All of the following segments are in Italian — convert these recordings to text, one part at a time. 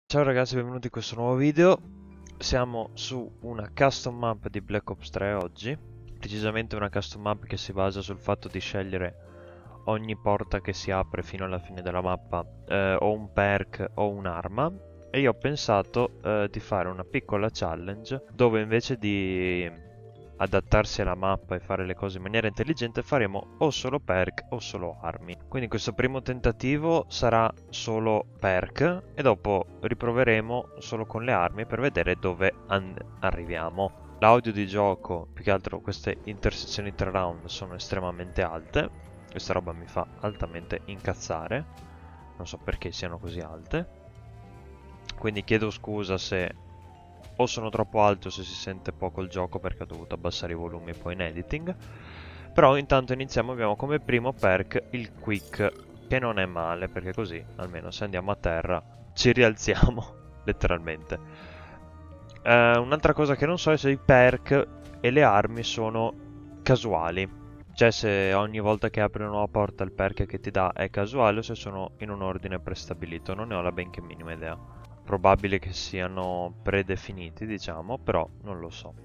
Ciao ragazzi, benvenuti in questo nuovo video. Siamo su una custom map di Black Ops 3 oggi. Precisamente una custom map che si basa sul fatto di scegliere ogni porta che si apre fino alla fine della mappa o un perk o un'arma. E io ho pensato di fare una piccola challenge dove invece di adattarsi alla mappa e fare le cose in maniera intelligente faremo o solo perk o solo armi. Quindi questo primo tentativo sarà solo perk e dopo riproveremo solo con le armi per vedere dove arriviamo. L'audio di gioco, più che altro queste intersezioni tra round sono estremamente alte. Questa roba mi fa altamente incazzare, non so perché siano così alte. Quindi chiedo scusa se o sono troppo alto, se si sente poco il gioco perché ho dovuto abbassare i volumi poi in editing. Però intanto iniziamo, abbiamo come primo perk il quick, che non è male perché così almeno se andiamo a terra ci rialziamo letteralmente. Un'altra cosa che non so è se i perk e le armi sono casuali, cioè se ogni volta che apri una nuova porta il perk che ti dà è casuale o se sono in un ordine prestabilito, non ne ho la benché minima idea. Probabile che siano predefiniti, diciamo, però non lo so.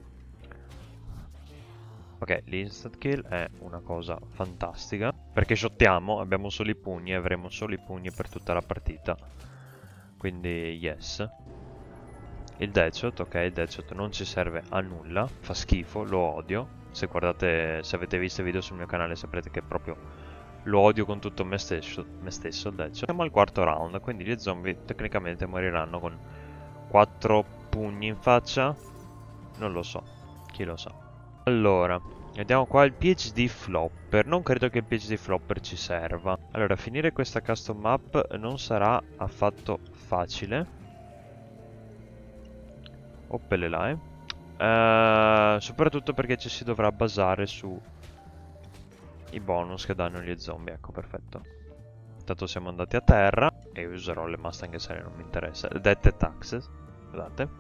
Ok, l'instant kill è una cosa fantastica, perché shottiamo, abbiamo solo i pugni e avremo solo i pugni per tutta la partita. Quindi yes. Il deadshot, ok, il deadshot non ci serve a nulla, fa schifo, lo odio. Se guardate, se avete visto i video sul mio canale saprete che proprio lo odio con tutto me stesso il deadshot. Siamo al quarto round, quindi gli zombie tecnicamente moriranno con 4 pugni in faccia. Non lo so, chi lo sa. Allora, vediamo qua il PhD Flopper. Non credo che il PhD Flopper ci serva. Allora, finire questa custom map non sarà affatto facile. Oppele là, soprattutto perché ci si dovrà basare su i bonus che danno gli zombie. Ecco, perfetto. Intanto siamo andati a terra e userò le Mustang che se non mi interessa. Dette taxes, scusate.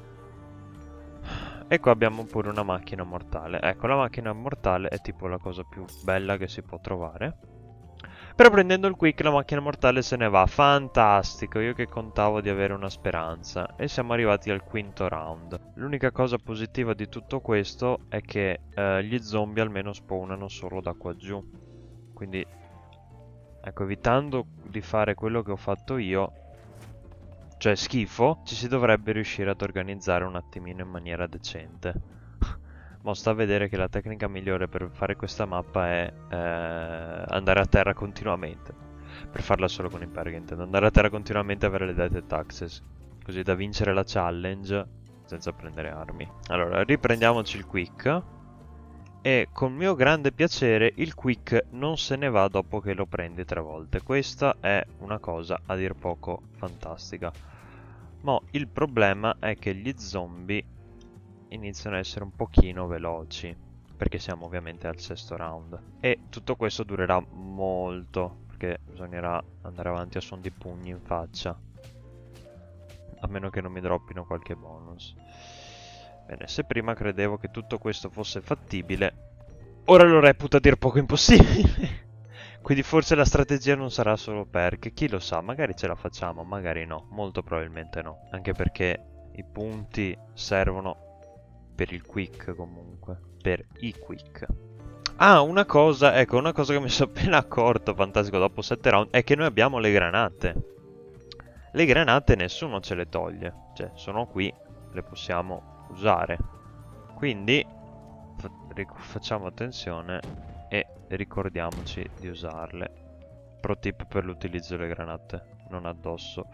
E qua abbiamo pure una macchina mortale. Ecco, la macchina mortale è tipo la cosa più bella che si può trovare. Però prendendo il quick la macchina mortale se ne va. Fantastico, io che contavo di avere una speranza. E siamo arrivati al quinto round. L'unica cosa positiva di tutto questo è che gli zombie almeno spawnano solo da qua giù. Quindi, ecco, evitando di fare quello che ho fatto io, cioè schifo, ci si dovrebbe riuscire ad organizzare un attimino in maniera decente. Ma sta a vedere che la tecnica migliore per fare questa mappa è andare a terra continuamente. Per farla solo con i perk, intendo. Andare a terra continuamente e avere le death taxes, così da vincere la challenge senza prendere armi. Allora, riprendiamoci il quick. E con mio grande piacere il quick non se ne va dopo che lo prendi 3 volte. Questa è una cosa a dir poco fantastica. Ma il problema è che gli zombie iniziano a essere un pochino veloci, perché siamo ovviamente al sesto round. E tutto questo durerà molto, perché bisognerà andare avanti a suon di pugni in faccia. A meno che non mi droppino qualche bonus. Bene, se prima credevo che tutto questo fosse fattibile, ora lo reputo a dir poco impossibile. Quindi forse la strategia non sarà solo perk, chi lo sa, magari ce la facciamo, magari no, molto probabilmente no. Anche perché i punti servono per il quick comunque, per i quick. Ah, una cosa, ecco, una cosa che mi sono appena accorto, fantastico, dopo 7 round, è che noi abbiamo le granate. Le granate nessuno ce le toglie, cioè sono qui, le possiamo usare. Quindi facciamo attenzione e ricordiamoci di usarle. Pro tip per l'utilizzo delle granate, non addosso.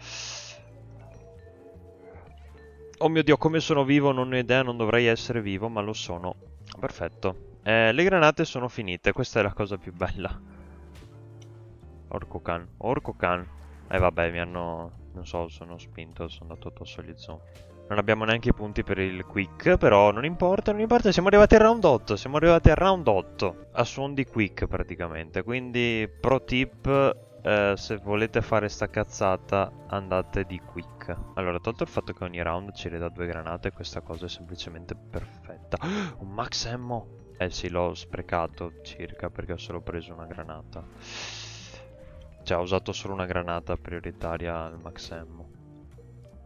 Oh mio Dio, come sono vivo, non ho idea, non dovrei essere vivo, ma lo sono. Perfetto. Le granate sono finite, questa è la cosa più bella. Orco can, orco can. Vabbè, mi hanno... non so, sono spinto, sono andato addosso agli zombie. Non abbiamo neanche i punti per il quick, però non importa, non importa, siamo arrivati al round 8, siamo arrivati al round 8, a suon di quick praticamente, quindi pro tip, se volete fare sta cazzata andate di quick. Allora, tolto il fatto che ogni round ci ridà 2 granate, questa cosa è semplicemente perfetta. Un max ammo! Eh sì, l'ho sprecato circa perché ho solo preso una granata. Cioè, ho usato solo una granata prioritaria al max ammo.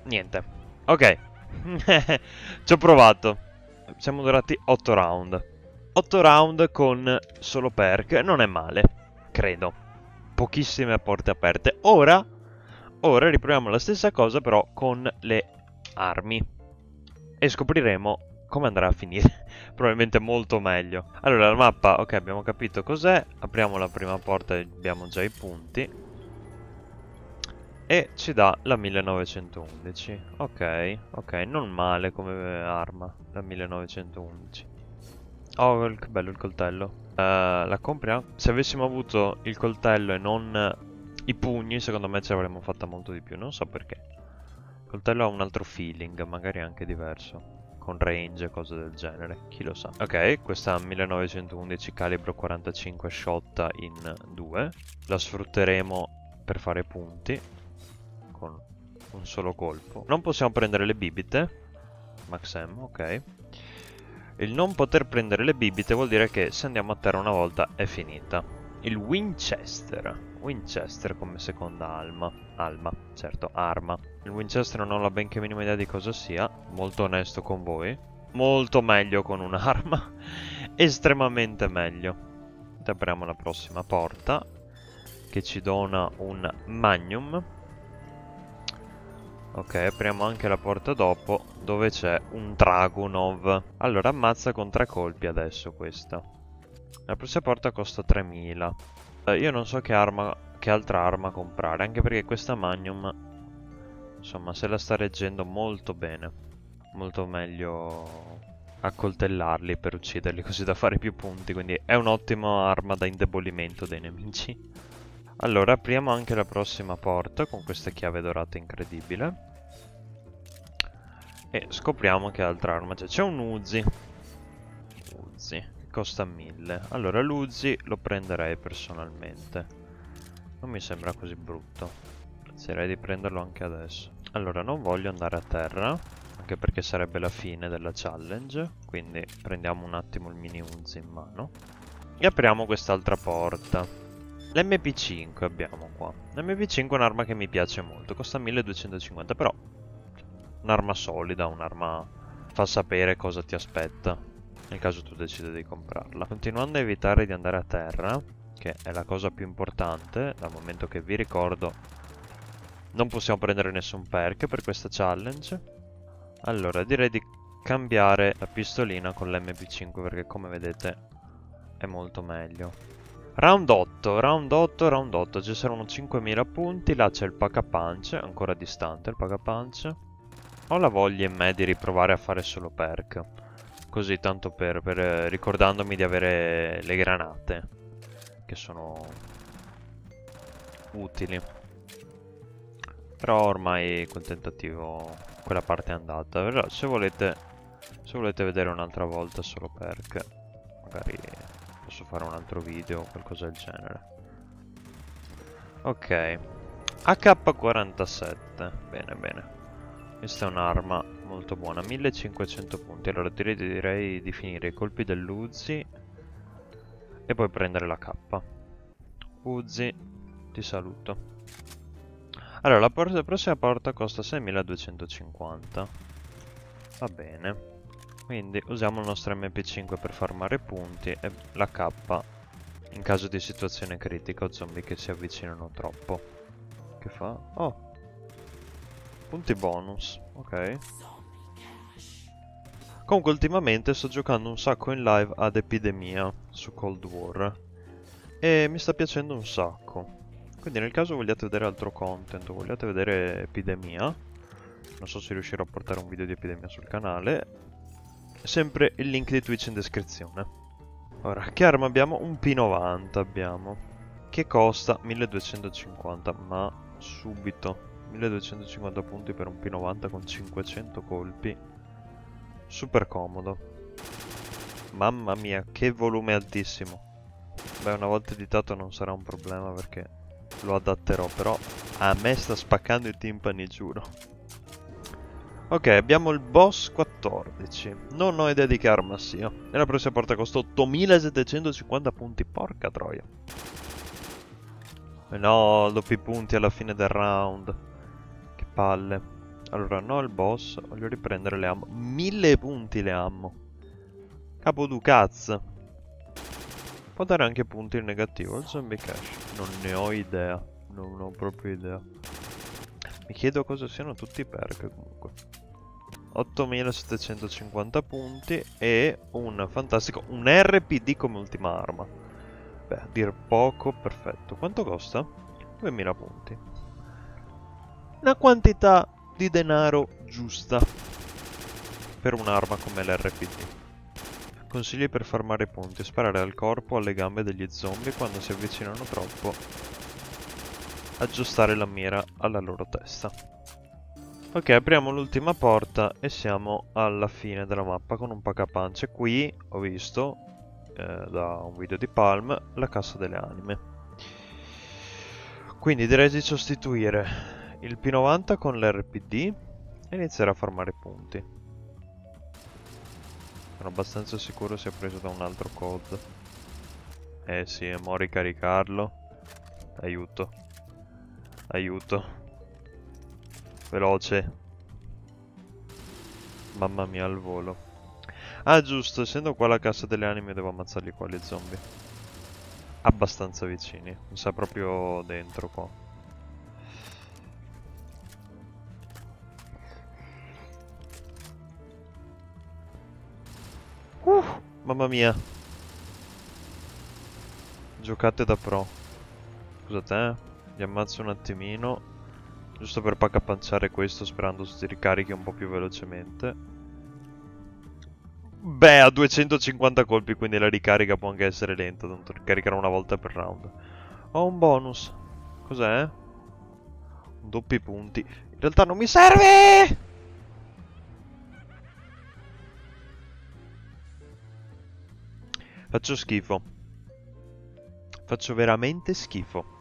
Niente. Ok. Ci ho provato. Siamo durati 8 round. 8 round con solo perk. Non è male. Credo. Pochissime porte aperte. Ora riproviamo la stessa cosa però con le armi. E scopriremo come andrà a finire. Probabilmente molto meglio. Allora, la mappa, ok, abbiamo capito cos'è. Apriamo la prima porta e abbiamo già i punti. E ci dà la 1911. Ok, ok, non male come arma, la 1911. Oh, che bello il coltello. La compriamo? Se avessimo avuto il coltello e non i pugni, secondo me ce l'avremmo fatta molto di più. Non so perché. Il coltello ha un altro feeling, magari anche diverso. Con range e cose del genere, chi lo sa. Ok, questa 1911 calibro 45 shot in 2. La sfrutteremo per fare punti con un solo colpo. Non possiamo prendere le bibite. Max M, ok. Il non poter prendere le bibite vuol dire che se andiamo a terra una volta è finita. Il Winchester. Winchester come seconda arma. Il Winchester non ho la benché minima idea di cosa sia. Molto onesto con voi. Molto meglio con un'arma. Estremamente meglio. Apriamo la prossima porta, che ci dona un Magnum. Ok, apriamo anche la porta dopo, dove c'è un Dragunov. Allora, ammazza con 3 colpi adesso questa. La prossima porta costa 3000. Io non so che altra arma comprare, anche perché questa Magnum, insomma, se la sta reggendo molto bene. Molto meglio accoltellarli per ucciderli, così da fare più punti. Quindi è un'ottima arma da indebolimento dei nemici. Allora, apriamo anche la prossima porta con questa chiave dorata incredibile. E scopriamo che altra arma c'è. C'è un Uzi. Uzi, costa 1000. Allora, l'Uzi lo prenderei personalmente. Non mi sembra così brutto. Penserei di prenderlo anche adesso. Allora, non voglio andare a terra, anche perché sarebbe la fine della challenge. Quindi prendiamo un attimo il mini Uzi in mano. E apriamo quest'altra porta. L'MP5 abbiamo qua. L'MP5 è un'arma che mi piace molto, costa 1250, però un'arma solida, un'arma fa sapere cosa ti aspetta nel caso tu decida di comprarla. Continuando a evitare di andare a terra, che è la cosa più importante, dal momento che vi ricordo non possiamo prendere nessun perk per questa challenge. Allora direi di cambiare la pistolina con l'MP5 perché come vedete è molto meglio. Round 8, round 8, round 8, ci saranno 5000 punti, là c'è il Pack-a-Punch, ancora distante il Pack-a-Punch. Ho la voglia in me di riprovare a fare solo perk, così tanto per ricordandomi di avere le granate, che sono utili. Però ormai quel tentativo, quella parte è andata. Però se volete vedere un'altra volta solo perk, magari posso fare un altro video o qualcosa del genere. Ok, AK-47, bene bene. Questa è un'arma molto buona, 1500 punti. Allora direi di finire i colpi dell'Uzi e poi prendere la K. Uzi, ti saluto. Allora, la prossima porta costa 6250. Va bene. Quindi usiamo il nostro MP5 per farmare punti e la K in caso di situazione critica o zombie che si avvicinano troppo. Che fa? Oh! Punti bonus, ok. Comunque ultimamente sto giocando un sacco in live ad Epidemia su Cold War e mi sta piacendo un sacco. Quindi nel caso vogliate vedere altro content o vogliate vedere Epidemia, non so se riuscirò a portare un video di Epidemia sul canale, sempre il link di Twitch in descrizione. Ora, che arma abbiamo? Un P90 abbiamo, che costa 1250, ma subito. 1250 punti per un P90 con 500 colpi. Super comodo. Mamma mia, che volume altissimo. Beh, una volta editato non sarà un problema perché lo adatterò, però a me sta spaccando i timpani, giuro. Ok, abbiamo il boss 14. Non ho idea di che arma sia. E la prossima porta costa 8750 punti, porca troia. No, doppi punti alla fine del round. Che palle. Allora, no al boss. Voglio riprendere le ammo. 1000 punti le ammo. Capo du cazzo. Può dare anche punti in negativo il zombie cash. Non ne ho idea. Non ho proprio idea. Mi chiedo cosa siano tutti i perk comunque. 8750 punti e un fantastico, un RPD come ultima arma. Beh, a dir poco, perfetto. Quanto costa? 2000 punti. Una quantità di denaro giusta per un'arma come l'RPD. Consigli per farmare punti: sparare al corpo o alle gambe degli zombie quando si avvicinano troppo. Aggiustare la mira alla loro testa. Ok, apriamo l'ultima porta e siamo alla fine della mappa con un paccapance. Qui ho visto, da un video di Palm, la cassa delle anime. Quindi direi di sostituire il P90 con l'RPD e iniziare a farmare punti. Sono abbastanza sicuro sia preso da un altro code. Eh sì, e mo' ricaricarlo. Aiuto. Aiuto. Veloce. Mamma mia, al volo. Ah, giusto, essendo qua la cassa delle anime devo ammazzarli qua gli zombie. Abbastanza vicini. Mi sa proprio dentro qua. Mamma mia. Giocate da pro. Scusate, vi ammazzo un attimino. Giusto per paccapanciare questo, sperando si ricarichi un po' più velocemente. Beh, a 250 colpi, quindi la ricarica può anche essere lenta, tanto ricaricherà una volta per round. Ho un bonus. Cos'è? Doppi punti. In realtà non mi serve! Faccio schifo. Faccio veramente schifo.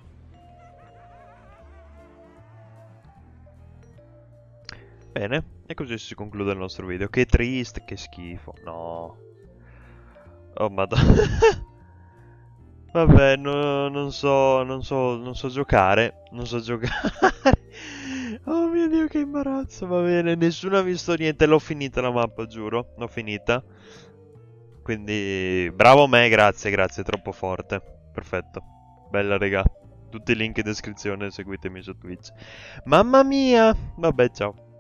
Bene, e così si conclude il nostro video. Che triste, che schifo. No. Oh madonna. Vabbè, non so giocare. Non so giocare. Oh mio Dio, che imbarazzo. Va bene, nessuno ha visto niente. L'ho finita la mappa, giuro. L'ho finita. Quindi, bravo me, grazie, grazie, troppo forte. Perfetto. Bella, regà. Tutti i link in descrizione, seguitemi su Twitch. Mamma mia. Vabbè, ciao.